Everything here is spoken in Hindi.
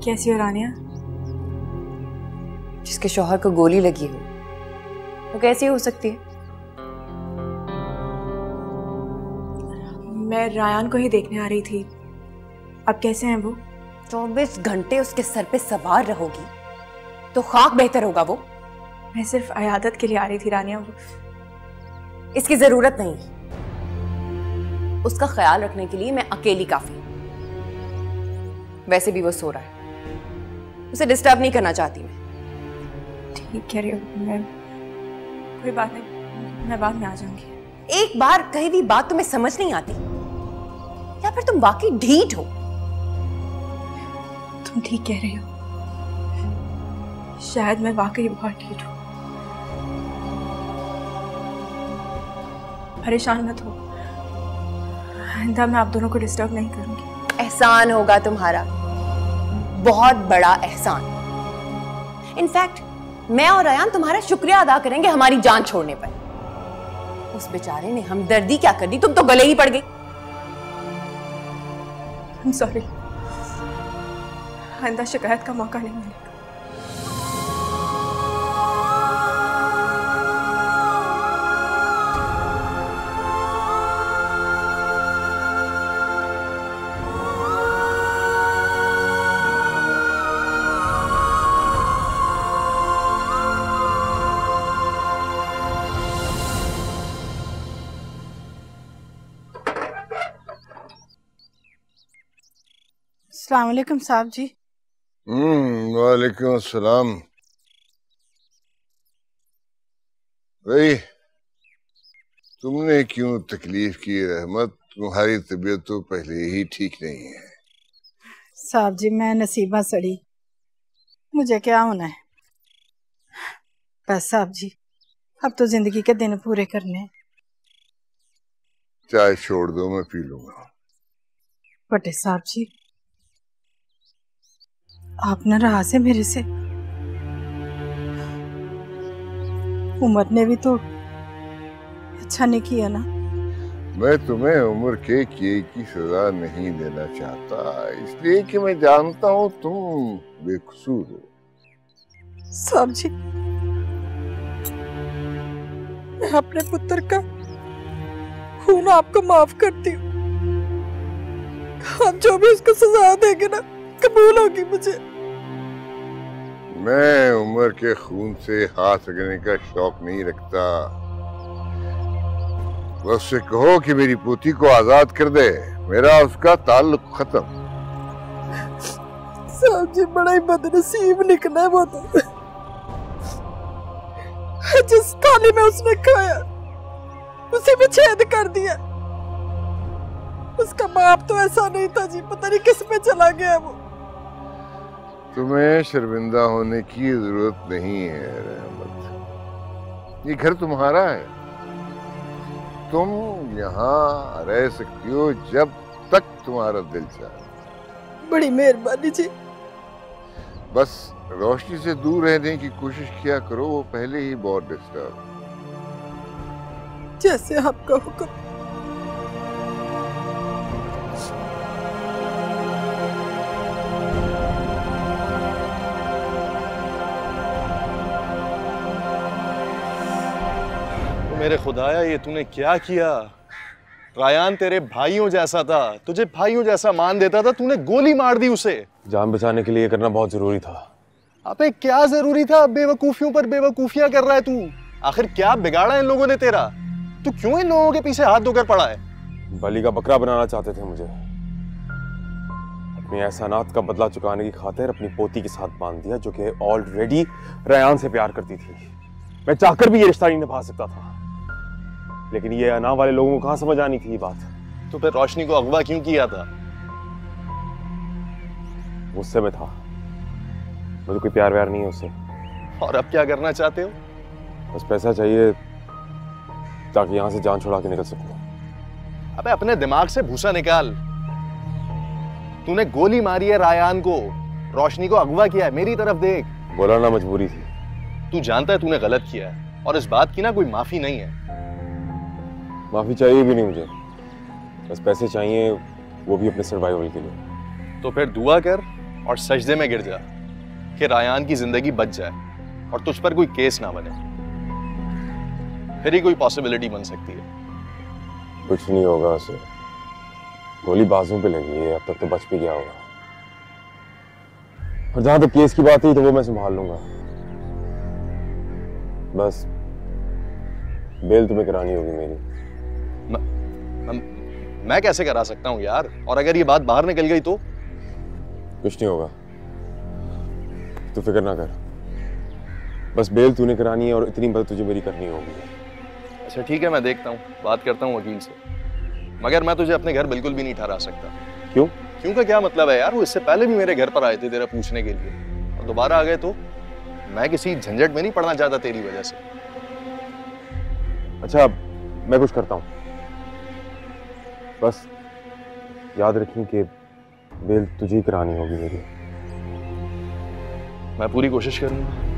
कैसी हो रानिया? जिसके शौहर को गोली लगी हो वो कैसी हो सकती है? मैं रायान को ही देखने आ रही थी। अब कैसे हैं वो? 24 घंटे उसके सर पे सवार रहोगी तो खाक बेहतर होगा वो। मैं सिर्फ अयादत के लिए आ रही थी रानिया। वो इसकी जरूरत नहीं, उसका ख्याल रखने के लिए मैं अकेली काफी। वैसे भी वो सो रहा है, उसे डिस्टर्ब नहीं करना चाहती मैं। ठीक कह रही हो, मैं कोई बात नहीं, मैं बाद में आ जाऊंगी। एक बार कही हुई बात तुम्हें समझ नहीं आती या फिर तुम वाकई ढीठ हो? तुम ठीक कह रही हो, शायद मैं वाकई बहुत ढीठ हूँ। परेशान मत हो, आइंदा मैं आप दोनों को डिस्टर्ब नहीं करूंगी। एहसान होगा तुम्हारा, बहुत बड़ा एहसान। इनफैक्ट मैं और रयान तुम्हारा शुक्रिया अदा करेंगे हमारी जान छोड़ने पर। उस बेचारे ने हमदर्दी क्या कर दी, तुम तो गले ही पड़ गई। I'm sorry, आइंदा शिकायत का मौका नहीं मिलेगा। अस्सलाम वालेकुम साहब जी। वालेकुम अस्सलाम। भाई तुमने क्यों तकलीफ की रहमत? तुम्हारी तबीयत तो पहले ही ठीक नहीं है। साहब जी मैं नसीबा सड़ी, मुझे क्या होना है? बस साहब जी अब तो जिंदगी के दिन पूरे करने हैं। चाय छोड़ दो, मैं पी लूंगा। बटे साहब जी आप नाराज है मेरे से? उमर ने भी तो अच्छा नहीं किया ना। मैं तुम्हें उम्र के किए की सजा नहीं देना चाहता, इसलिए कि मैं जानता हूं तुम बेकसूर हो। साहब जी मैं अपने पुत्र का खून आपको माफ करती हूँ। आप जो भी उसको सजा देंगे ना कबूल होगी मुझे। मैं उम्र के खून से हाथ रगड़ने का शौक नहीं रखता। उससे कहो कि मेरी पोती को आजाद कर दे, मेरा उसका ताल्लुक खत्म। साहब जी बड़ा ही बदनसीब निकला वो तो। जिस थाली में उसने खाया उसी में छेद कर दिया। उसका बाप तो ऐसा नहीं था जी, पता नहीं किस में चला गया वो। तुम्हें शर्मिंदा होने की जरूरत नहीं है रहमत, ये घर तुम्हारा है। तुम यहाँ रह सकती हो जब तक तुम्हारा दिल चाहे। बड़ी मेहरबानी जी। बस रोशनी से दूर रहने की कोशिश किया करो, वो पहले ही बहुत डिस्टर्ब। जैसे आपका हुक्म। मेरे खुदाया ये तूने क्या किया? रायान तेरे भाइयों जैसा था, तुझे भाइयों जैसा मान देता था, तूने गोली मार दी उसे। जान बचाने के लिए करना बहुत जरूरी था। अबे क्या जरूरी था? बेवकूफियों पर बेवकूफियां कर रहा है तू। आखिर क्या बिगाड़ा इन लोगों ने तेरा? तू क्यों इन लोगों के पीछे हाथ धोकर पड़ा है? बलि का बकरा बनाना चाहते थे मुझे। अपने एहसानात का बदला चुकाने की खातिर अपनी पोती के साथ बांध दिया, जो कि ऑलरेडी रयान से प्यार करती थी। मैं चाहकर भी ये रिश्ता नहीं निभा सकता था, लेकिन ये अना वाले लोगों को कहां समझ आनी थी ये बात। तो फिर रोशनी को अगवा क्यों किया था? गुस्से में था, मुझे कोई प्यार व्यार नहीं है उससे। और अब क्या करना चाहते हो? बस पैसा चाहिए ताकि यहां से जान छुड़ा के निकल सकूं। अबे अपने दिमाग से भूसा निकाल। तूने गोली मारी है रायान को, रोशनी को अगवा किया है। मेरी तरफ देख। बोला ना, मजबूरी थी। तू जानता है तूने गलत किया है और इस बात की ना कोई माफी नहीं है। माफी चाहिए भी नहीं मुझे, बस पैसे चाहिए, वो भी अपने सर्वाइवल के लिए। तो फिर दुआ कर और सजदे में गिर जा कि रायान की जिंदगी बच जाए और तुझ पर कोई केस ना बने, फिर ही कोई पॉसिबिलिटी बन सकती है। कुछ नहीं होगा उसे, गोली बाजू पे लगी है, अब तक तो बच भी गया होगा। और जहां तक केस की बात है तो वो मैं संभाल लूंगा। बस बेल तुम्हें करानी होगी मेरी। मैं कैसे करा सकता हूँ यार? और अगर ये बात बाहर निकल गई तो? कुछ नहीं होगा, तू फिक्र ना कर। बस बेल तूने करानी है और इतनी मदद तुझे मेरी करनी होगी। अच्छा ठीक है, मैं देखता हूँ, बात करता हूँ वकील से। मगर मैं तुझे अपने घर बिल्कुल भी नहीं ठहरा सकता। क्यों? क्यों का क्या मतलब है यार? वो इससे पहले भी मेरे घर पर आए थे तेरा पूछने के लिए, और दोबारा आ गए तो मैं किसी झंझट में नहीं पड़ना चाहता तेरी वजह से। अच्छा मैं कुछ करता हूँ, बस याद रखिए कि बेल तुझे ही करानी होगी मेरी। मैं पूरी कोशिश करूंगा।